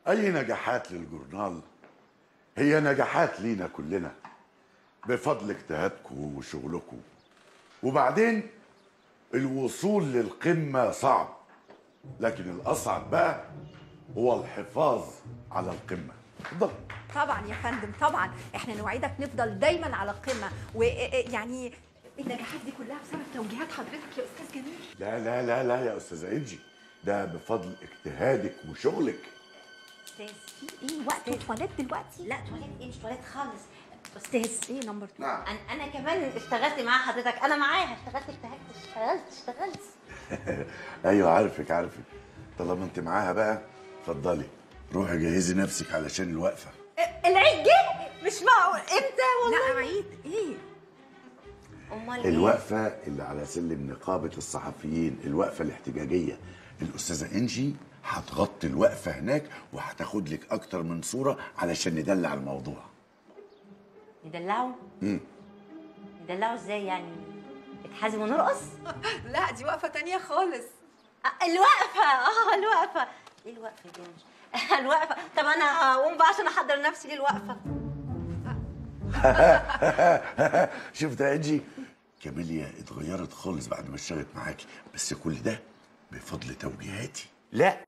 أي نجاحات للجورنال هي نجاحات لينا كلنا بفضل اجتهادكم وشغلكم. وبعدين الوصول للقمة صعب، لكن الأصعب بقى هو الحفاظ على القمة. اتفضل. طبعا يا فندم، طبعا احنا نوعدك نفضل دايما على القمة، ويعني النجاحات دي كلها بسبب توجيهات حضرتك يا أستاذ جميل. لا لا لا لا يا أستاذة إنجي، ده بفضل اجتهادك وشغلك. أستاذ في إيه وقت تواليت دلوقتي؟ لا تواليت ايه، مش تواليت خالص. استاذ إيه نمبر 2؟ نعم. انا كمان اشتغلت مع حضرتك، انا معاها اشتغلت. أيوه عارفك. طالما أنت معاها بقى اتفضلي روحي جهزي نفسك علشان الوقفة. العيد جه؟ مش معقول، امتى والله؟ لا عيد إيه؟ امال الوقفة اللي على سلم نقابة الصحفيين، الوقفة الاحتجاجية. الأستاذة إنجي هتغطي الوقفة هناك وهتاخد لك أكتر من صورة علشان ندلع الموضوع. ندلعوا؟ ندلعوا ازاي يعني؟ نتحازم ونرقص؟ لا دي وقفة تانية خالص. الوقفة ايه الوقفة دي؟ الوقفة. طب انا هقوم بقى عشان احضر نفسي للوقفة. شفت يا إنجي؟ كاميليا اتغيرت خالص بعد ما اشتغلت معاكي، بس كل ده بفضل توجيهاتي. لا